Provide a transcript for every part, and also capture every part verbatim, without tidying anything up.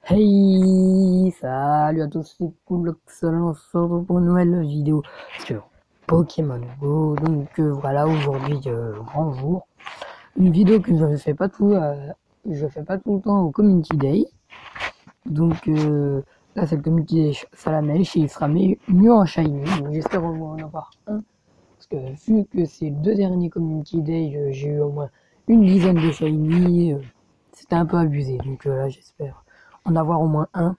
Hey, salut à tous, c'est Cooloxal, on se retrouve pour une nouvelle vidéo sur Pokémon Go. Donc euh, voilà, aujourd'hui, euh, grand jour. Une vidéo que je ne fais pas tout, euh, je fais pas tout le temps au Community Day. Donc euh, là, c'est le Community Day Salamèche et il sera mieux en Shiny. Donc j'espère au moins en avoir un. Parce que vu que c'est le deux derniers Community Day, euh, j'ai eu au moins une dizaine de Shiny. Euh, C'était un peu abusé. Donc euh, là, j'espère en avoir au moins un.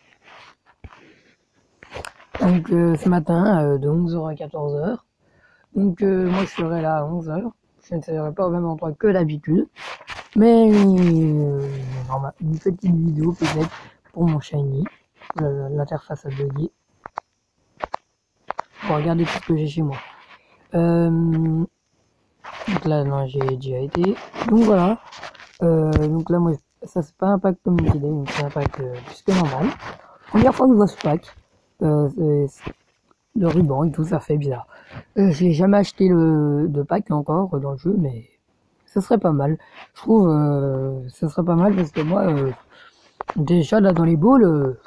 Donc euh, ce matin, euh, de onze heures à quatorze heures. Donc euh, moi je serai là à onze heures. Je ne serai pas au même endroit que d'habitude. Mais euh, une petite vidéo peut-être pour mon Shiny. Euh, L'interface a bugué. Pour regarder tout ce que j'ai chez moi. Euh, donc là non, j'ai déjà été. Donc voilà. Euh, donc là moi ça c'est pas un pack Community Day, donc c'est un pack euh, plus que normal. Première fois que je vois ce pack. Euh, c'est, le ruban et tout, ça fait bizarre. Euh, j'ai jamais acheté le, de pack encore dans le jeu, mais ça serait pas mal. Je trouve euh, ça serait pas mal parce que moi, euh, déjà là dans les balls, euh,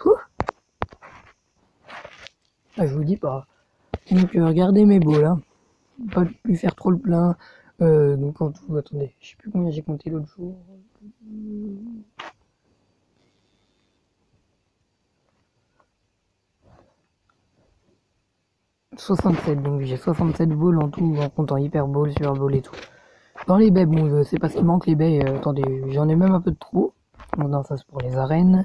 ah, je vous dis pas. Donc euh, regardez mes balls, hein. Pas pu faire trop le plein. Euh, donc en tout, attendez, je sais plus combien j'ai compté l'autre jour. soixante-sept, donc j'ai soixante-sept balls en tout, en comptant hyper ball, super ball et tout. Dans les baies, bon, euh, c'est parce qu'il manque les baies. Euh, attendez, j'en ai même un peu de trop. Bon, non, ça c'est pour les arènes.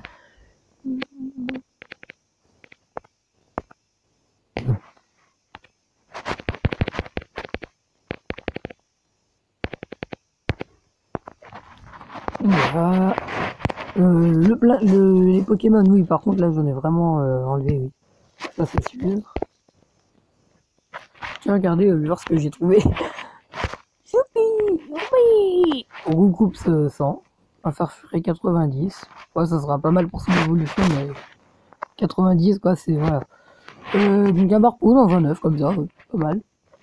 Voilà. Euh, le, pla- le, les Pokémon, oui, par contre, là, j'en ai vraiment euh, enlevé, oui. Ça, c'est sûr. Tiens, regardez, euh, voir ce que j'ai trouvé. Youpi, youpi. Roucoups euh, cent. Un Farfuré quatre-vingt-dix. Ouais, ça sera pas mal pour son évolution, mais quatre-vingt-dix, quoi, c'est, voilà. Euh, donc un Barpool dans un œuf, comme ça, ouais, pas mal.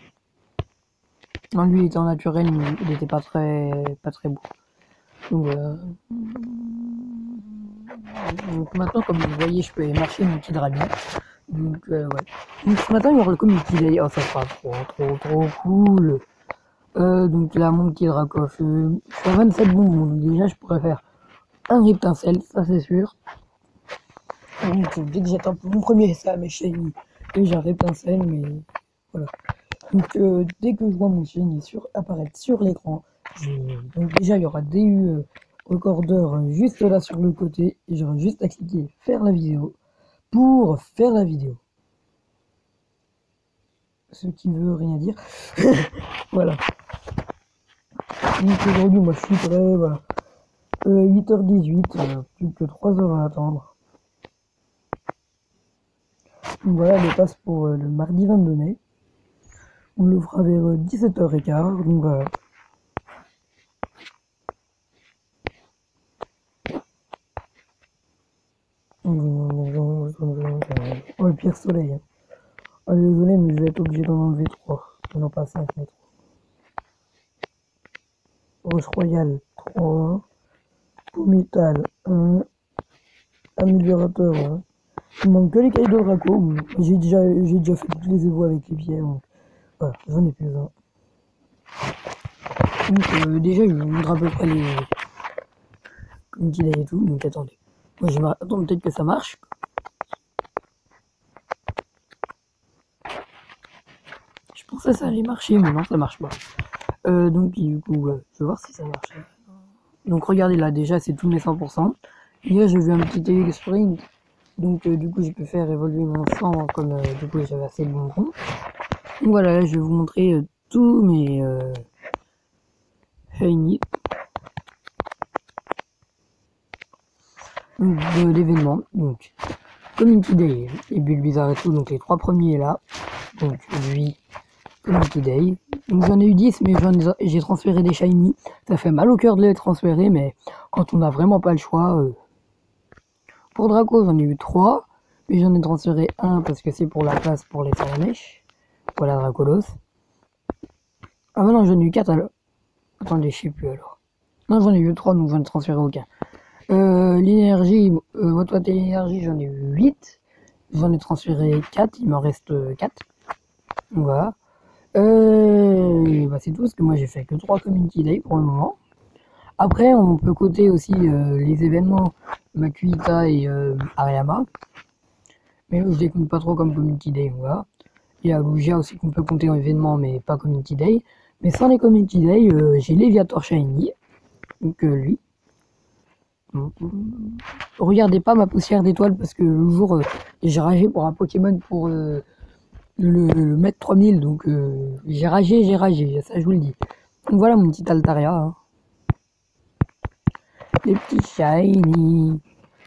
Non, lui, il était en naturel, il était pas très, pas très beau. Donc voilà. Donc maintenant, comme vous voyez, je peux marcher mon petit Drabi. Donc euh, ouais. Donc ce matin, il y aura le community day. Oh, ça sera trop, trop, trop cool. Euh, donc là, mon petit Dracoff. Euh, je suis à vingt-sept bonbons. Donc déjà, je pourrais faire un Riptincel, ça c'est sûr. Donc dès que j'atteins mon premier ça, mes shiny, et j'ai un Riptincel, mais voilà. Donc euh, dès que je vois mon shiny sur, apparaître sur l'écran, donc déjà il y aura D U euh, recordeur euh, juste là sur le côté, et j'aurai juste à cliquer faire la vidéo pour faire la vidéo. Ce qui ne veut rien dire. Voilà. Donc aujourd'hui, moi je suis prêt, voilà. Euh, huit heures dix-huit, euh, plus que trois heures à attendre. Donc voilà le passe pour euh, le mardi vingt-deux mai. On le fera vers euh, dix-sept heures quinze, donc voilà. Oh, le pire soleil. Hein. Ah, désolé, mais je vais être obligé d'en enlever trois. Non, pas cinq, mais trois. Roche Royale, trois. Pométal, un. Améliorateur, un. Il manque que les cailles de Draco. J'ai déjà, j'ai déjà fait toutes les évos avec les pierres. Donc voilà, j'en ai plus un. Donc euh, déjà, je vous montre à peu près les... comme qu'il est et tout. Donc attendez. Moi, je m'attends peut-être que ça marche. Je pensais que ça allait marcher, mais non, ça marche pas. Euh, donc du coup, euh, je vais voir si ça marche. Donc regardez là, déjà, c'est tous mes cent pour cent. Et là, j'ai vu un petit Tail Sprint. Donc euh, du coup, je peux faire évoluer mon sang comme euh, du coup j'avais assez de bonbons. Donc voilà, là, je vais vous montrer euh, tous mes euh, Shiny de l'événement. Donc, Community Day et Bulbizarre et tout, donc les trois premiers là. Donc lui, Community Day. Donc j'en ai eu dix, mais j'ai transféré des Shiny. Ça fait mal au cœur de les transférer, mais quand on n'a vraiment pas le choix. Euh... Pour Draco, j'en ai eu trois, mais j'en ai transféré un parce que c'est pour la place pour les Salamèche. Voilà Dracolos. Ah bah non, j'en ai eu quatre alors. Attendez, je sais plus alors. Non, j'en ai eu trois, donc j'en ai transféré aucun. Euh, L'énergie, euh, niveau toit énergie, j'en ai eu huit. J'en ai transféré quatre, il m'en reste quatre. Voilà. Euh, bah c'est tout, parce que moi j'ai fait que trois Community Day pour le moment. Après, on peut coter aussi euh, les événements Makuita et euh, Ariama. Mais eux, je les compte pas trop comme Community Day, voilà. Il y a Lugia aussi qu'on peut compter en événement, mais pas Community Day. Mais sans les Community Day, euh, j'ai Léviator Shiny, donc euh, lui. Regardez pas ma poussière d'étoiles parce que le jour euh, j'ai ragé pour un Pokémon pour euh, le, le mètre trois mille, donc euh, j'ai ragé, j'ai ragé, ça je vous le dis. Donc voilà mon petit Altaria. Hein. Les petits shiny.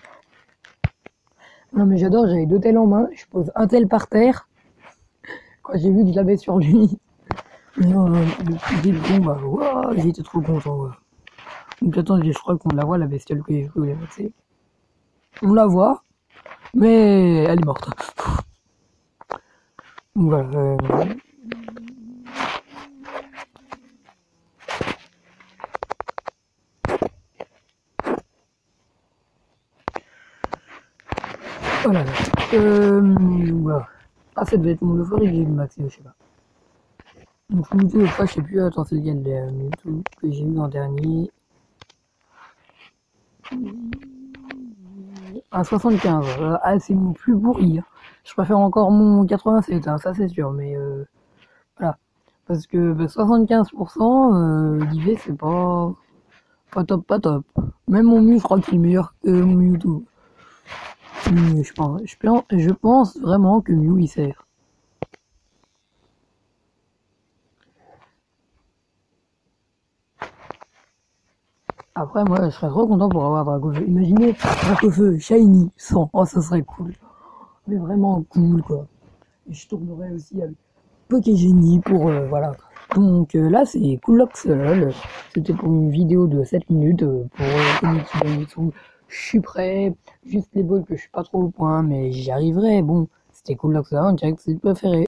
Non mais j'adore, j'avais deux tels en main, je pose un tel par terre. Quand j'ai vu que je l'avais sur lui, non, le petit début, bah, wow, j'étais trop content. Ouais. Donc attends, je crois qu'on la voit la bestiole que je voulais mettre. On la voit, mais elle est morte. Voilà. Euh... Voilà. Euh... Voilà. Ah, ça devait être mon euphorie que j'ai eu maxé, je sais pas. Donc Mewtwo, l'autre fois, je sais plus, attends, c'est lequel le Mewtwo que j'ai eu en dernier. Un soixante-quinze. Euh, ah, c'est mon plus pourri. Hein. Je préfère encore mon quatre-vingt-sept, hein, ça c'est sûr, mais euh, voilà. Parce que bah, soixante-quinze pour cent euh, d'I V, c'est pas, pas top, pas top. Même mon Mew, je crois qu'il est meilleur que mon Mewtwo. Mais je pense, je pense, je pense vraiment que Mew il sert. Après, moi, je serais trop content pour avoir Dracofeu. Imaginez Dracofeu, Shiny, cent. Oh, ça serait cool. Mais vraiment cool, quoi. Et je tournerais aussi avec Pokégénie pour, euh, voilà. Donc euh, là, c'est Coolox LOL. C'était pour une vidéo de sept minutes euh, pour euh, Community Day et tout. Je suis prêt. Juste les balles que je suis pas trop au point, mais j'y arriverai. Bon, c'était Coolox LOL, on dirait que c'est préféré.